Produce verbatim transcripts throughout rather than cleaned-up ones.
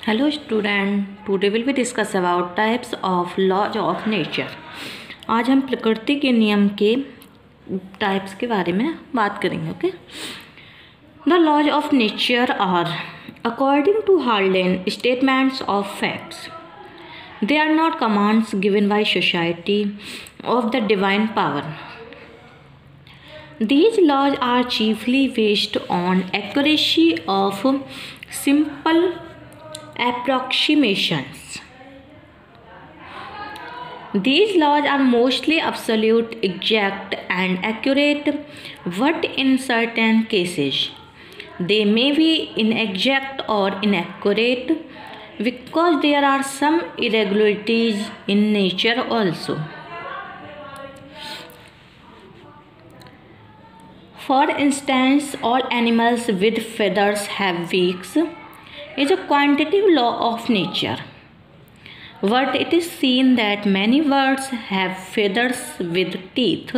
Hello student, today will be discuss about types of laws of nature. आज हम प्रकृति के नियम के टाइप्स के बारे में बात करेंगे. Okay. The laws of nature are, according to Harlan, statements of facts. They are not commands given by society of the divine power. These laws are chiefly based on accuracy of simple approximations. These laws are mostly absolute, exact, and accurate, but in certain cases they may be inexact or inaccurate because there are some irregularities in nature also. For instance, all animals with feathers have beaks is a quantitative law of nature, but it is seen that many birds have feathers with teeth.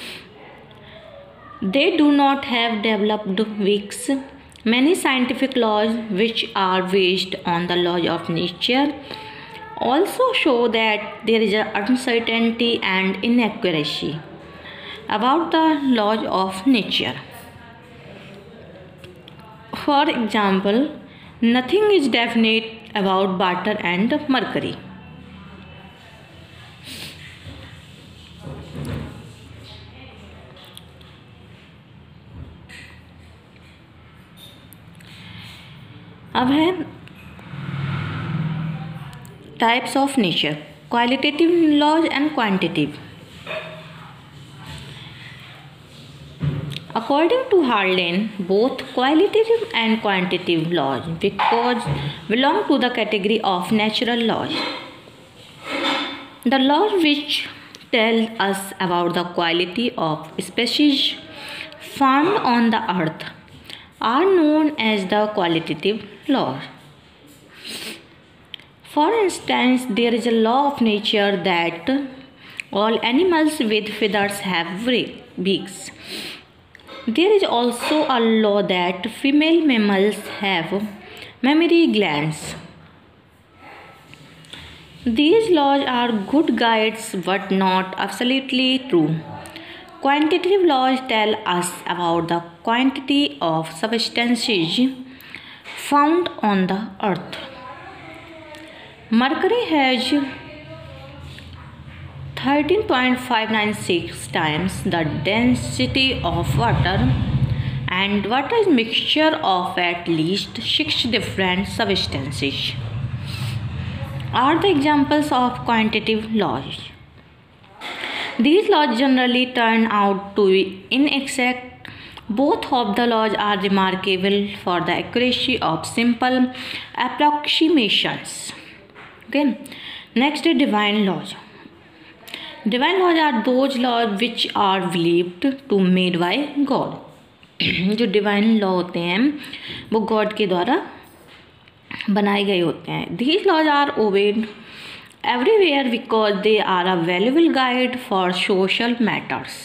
They do not have developed beaks. Many scientific laws which are based on the laws of nature also show that there is an uncertainty and inaccuracy about the laws of nature. For example, nothing is definite about butter and mercury. अब है types of nature, qualitative laws and quantitative. According to Harlan, both qualitative and quantitative laws because belong to the category of natural laws. The laws which tell us about the quality of species found on the earth are known as the qualitative laws. For instance, there is a law of nature that all animals with feathers have beaks. There is also a law that female mammals have mammary glands. These laws are good guides but not absolutely true. Quantitative laws tell us about the quantity of substances found on the earth. Mercury has thirteen point five nine six times the density of water, and water is a mixture of at least six different substances. Are the examples of quantitative laws. These laws generally turn out to be inexact. Both of the laws are remarkable for the accuracy of simple approximations. Okay. Next is divine laws. Divine laws are those laws which are believed to made by God. जो divine law होते हैं वो God के द्वारा बनाए गए होते हैं. These laws are obeyed everywhere because they are a valuable guide for social matters.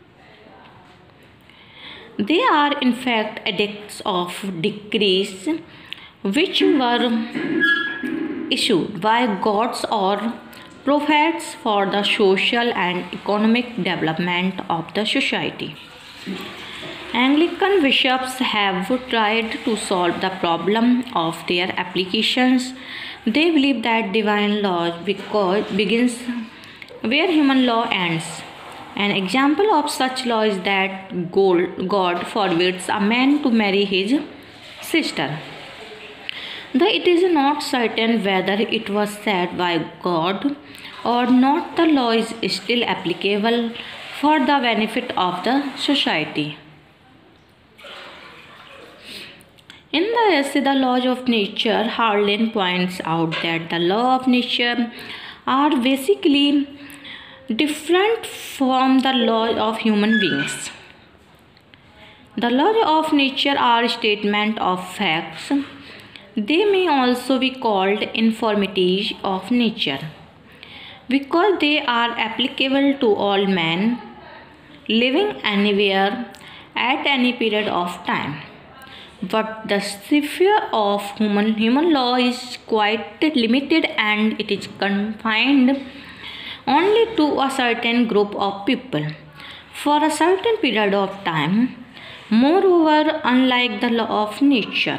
They are in fact edicts of decrees which were issued by gods or prophets for the social and economic development of the society. Anglican bishops have tried to solve the problem of their applications. They believe that divine law because begins where human law ends. An example of such law is that God forbids a man to marry his sister. Though it is not certain whether it was said by God or not, the law is still applicable for the benefit of the society. In the essay The Laws of Nature, Harlan points out that the laws of nature are basically different from the laws of human beings. The laws of nature are statements of facts. They may also be called informities of nature because they are applicable to all men living anywhere at any period of time. but the sphere of human, human law is quite limited and it is confined only to a certain group of people for a certain period of time. Moreover, unlike the law of nature,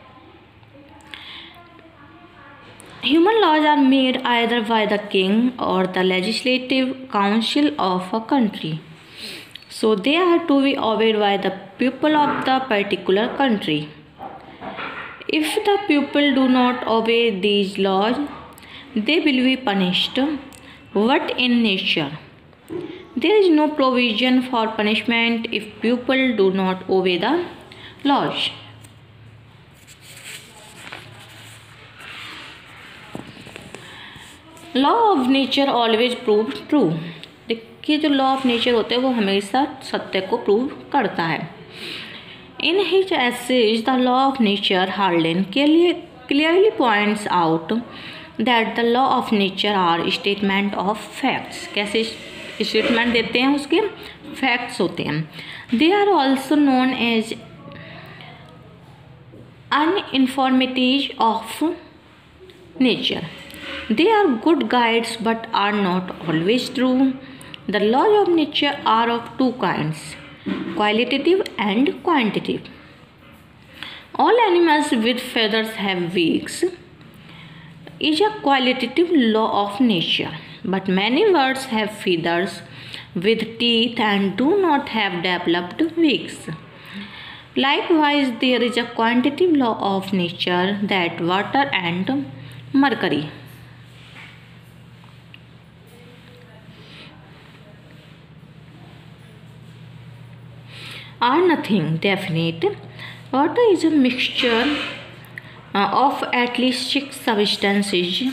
human laws are made either by the king or the legislative council of a country. So they are to be obeyed by the people of the particular country. If the people do not obey these laws, they will be punished. But in nature, there is no provision for punishment if people do not obey the laws. Law of nature always prove true. देखिए जो law of nature होते हैं वो हमेशा सत्य को prove करता है। In his essays the law of nature Harlan clearly points out that the law of nature are statement of facts. कैसे स्टेटमेंट देते हैं? उसके फैक्ट्स होते हैं। They are also known as uninformative of nature. They are good guides but are not always true. The laws of nature are of two kinds, qualitative and quantitative. All animals with feathers have wings is a qualitative law of nature, but many birds have feathers with teeth and do not have developed wings. Likewise, there is a quantitative law of nature that water and mercury are nothing definite. Water is a mixture uh, of at least six substances.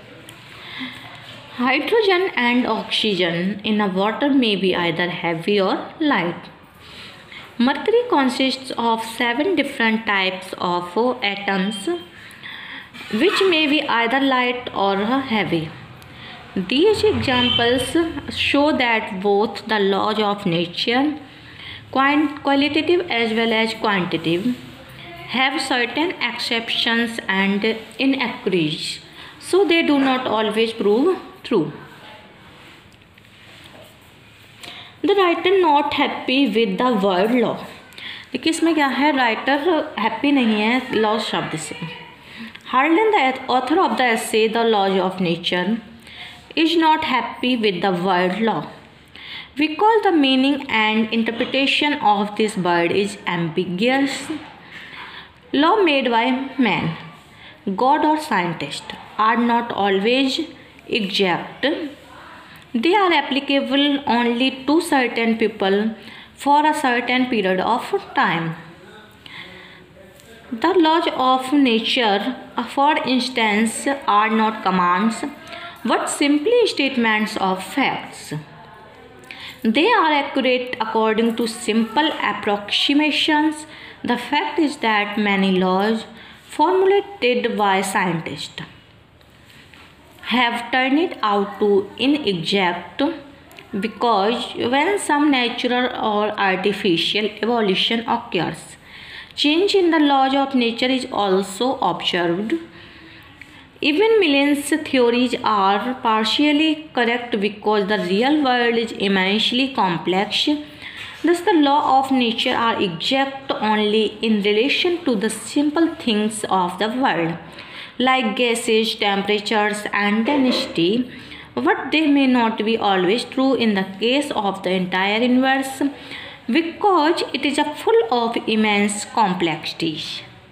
Hydrogen and oxygen in a water may be either heavy or light. Mercury consists of seven different types of atoms which may be either light or heavy. These examples show that both the laws of nature, qualitative as well as quantitative, have certain exceptions and inaccuracies, so they do not always prove true. The writer not happy with the word law. देखिए इसमें क्या है, writer happy नहीं है law शब्द से। Harlan the author of the essay the laws of nature is not happy with the word law because the meaning and interpretation of this word is ambiguous. Law made by man, God or scientist, are not always exact. They are applicable only to certain people for a certain period of time. The laws of nature, for instance, are not commands but simply statements of facts. They are accurate according to simple approximations. The fact is that many laws formulated by scientists have turned out to inexact because when some natural or artificial evolution occurs, change in the laws of nature is also observed. Even Millen's theories are partially correct because the real world is immensely complex. Thus, the laws of nature are exact only in relation to the simple things of the world, like gases, temperatures, and density, but they may not be always true in the case of the entire universe because it is full of immense complexities.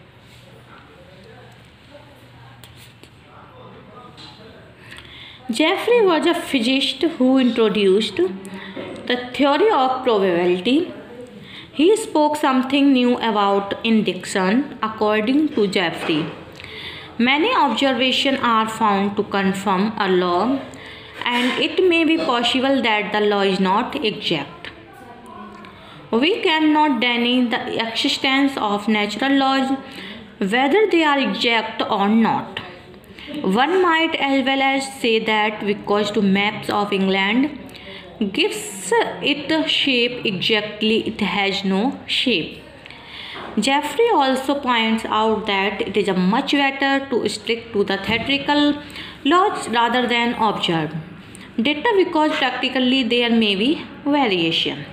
Geoffrey was a physicist who introduced the theory of probability. He spoke something new about induction. According to Geoffrey, many observations are found to confirm a law, and it may be possible that the law is not exact. We cannot deny the existence of natural laws, whether they are exact or not. One might as well as say that because two maps of England gives it a shape exactly, it has no shape. Jeffrey also points out that it is a much better to stick to the theoretical laws rather than observe data because practically there may be variation.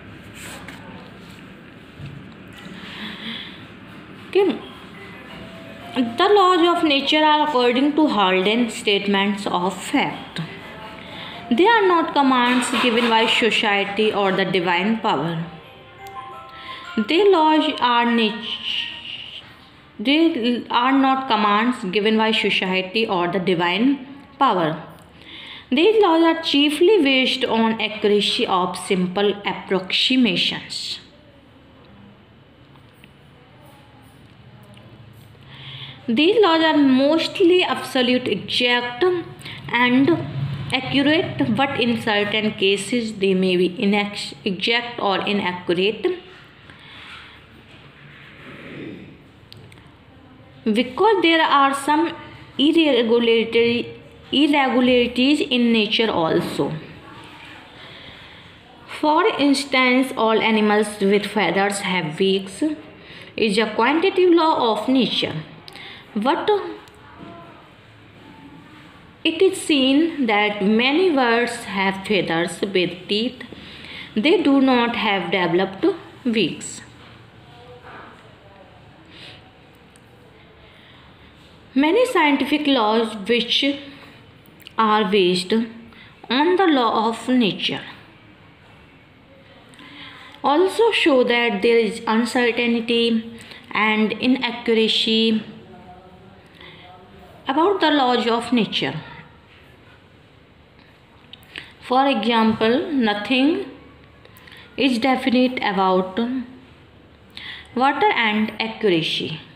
Okay. The laws of nature are according to Haldane statements of fact. They are not commands given by society or the divine power. They laws are nature. They are not commands given by society or the divine power. These laws are chiefly based on accuracy of simple approximations. These laws are mostly absolute, exact, and accurate, but in certain cases they may be inexact or inaccurate because there are some irregularity, irregularities in nature also. For instance, all animals with feathers have beaks is a quantitative law of nature. But it is seen that many birds have feathers with teeth. They do not have developed beaks. Many scientific laws which are based on the law of nature also show that there is uncertainty and inaccuracy about the laws of nature. For example, nothing is definite about water and accuracy.